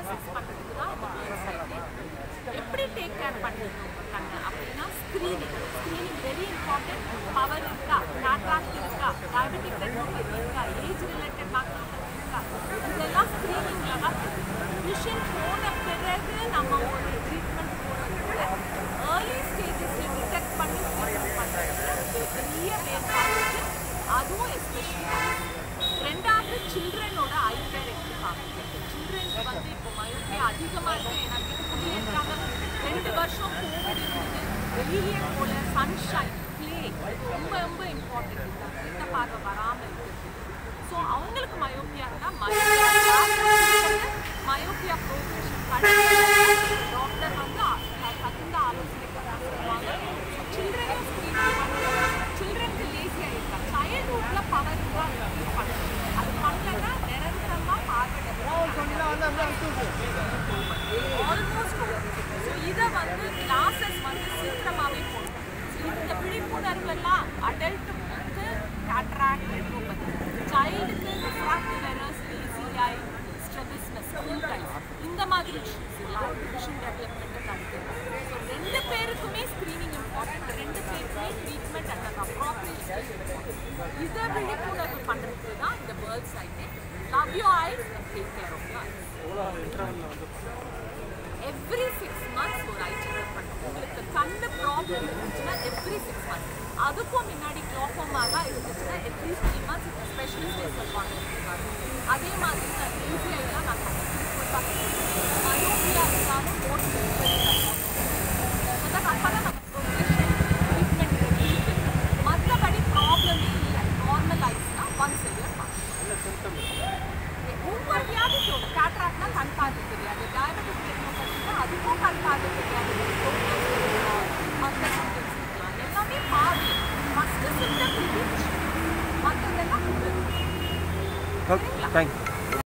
Assess பண்ணுறதுக்கு தான் இந்த பேர்ட்ஸ் ஐ எப்படி டேக் கேர் பண்ணணும் கண்ணு அப்படின்னா ஸ்க்ரீனிங் வெரி இம்பார்ட்டன்ட். பவர் இருக்கா, கேட்ராக்ட் இருக்கா, டயபெட்டிக் ரெட்டினோபதி இருக்கா, ஏஜ் ரிலேட்டட் மேக்ரோபதி இருக்கா, இதெல்லாம் ஸ்க்ரீனிங்கில் தான். விஷன் போன பிறகு நம்ம ஒரு ட்ரீட்மெண்ட் போகிறதுல ஏர்லி ஸ்டேஜஸில் டிடெக்ட் பண்ணி ட்ரீட்மெண்ட் பண்ணுறது பெரிய வேறுபாடு. அதுவும் எஸ்பெஷலி ரெண்டாவது சில்ட்ரனோட ஐ கேர் எப்படி பார்க்குறது. சில்ட்ரன்ஸ் வந்து இப்போ மயோபியா அதிகமாக இருக்குது. ஏன்னா வீட்டுக்குள்ளேயே இருக்காங்க. 2 வருஷம் கோவிட் இருந்தது, வெளியே போல சன்ஷைன் ப்ளே ரொம்ப ரொம்ப இம்பார்ட்டன்ட். கிட்ட பார்வை வராமல் இருக்குது. ஸோ அவங்களுக்கு மயோபியா இருந்தால் மயோபியா ப்ரோக்ரஷன் டாக்டர் வந்து தகுந்த ஆலோசனைகள் சொல்லுவாங்க. சில்ட்ரனும் ஸ்க்ரீனிங் பண்ணுவாங்க. சில்ட்ரனுக்கு லேசியாக இருக்காங்க. சைல்ட்ஹுட்டில் பவர் தான் பண்ணுறது. அது பண்ணலைன்னா நிரந்தரமாக பார்வை ஆல்மோஸ்ட். ஸோ இதை வந்து கிளாஸஸ் வந்து சீக்கிரமாகவே போடணும். இந்த விழிப்புணர்வெல்லாம் அடல்ட்டுக்கு கேட்ராக்ட் ரெட்டினோபதி, சைல்டுக்கு refractive errors, lazy eye, strabismus, skin dyes, இந்த மாதிரி இஷ்யூஸ் எல்லாம் விஷன் டெவலப்மெண்ட்டு தடுக்குது. ஸோ 2 பேருக்குமே ஸ்க்ரீனிங் இம்பார்ட்டன்ட். 2 பேருக்குமே ட்ரீட்மெண்ட் அண்ட் அந்த அப்ராப்ரியேட் இதை விழிப்புணர்வு பண்ணுறதுக்கு தான் இந்த birds eye day. Love you eyes and take care of you eyes. Every 6 months ஒரு ஐ செக்அப் பண்ணுவோம். உங்களுக்கு கண்ணு ப்ராப்ளம் இருந்துச்சுன்னா எவ்ரி 6 months. அதுக்கும் முன்னாடி கிளாக்கோமா தான் இருந்துச்சுன்னா அட்லீஸ்ட் 3 months ஸ்பெஷலிஸ்டே சொல்லுவாங்க. அதே மாதிரி தான் லேசி ஐலாம் நான் மயோபியா இருந்தாலும் மோஸ்ட் அப்போ தான் நம்ம ப்ரொஃபஷன் ட்ரீட்மெண்ட் ரெடியூஸ். மற்றபடி ப்ராப்ளமே இல்லை. நார்மல் ஐஸ்னா ஒன்ஸ் a year ஒவ்வொரு வியாதிக்கும் கேட்ராக்ட்னா கண் பார்வை தெரியாது, டயபெட்டிக் ரெட்டினோபதினா அதுக்கும் கண் பார்வை தெரியாது, மற்ற சிம்டம்ஸ் இருக்கலாம். எல்லாமே பார்வை ஃபஸ்ட்டு சிம்டம் மற்றதெல்லாம். Okay, thank you.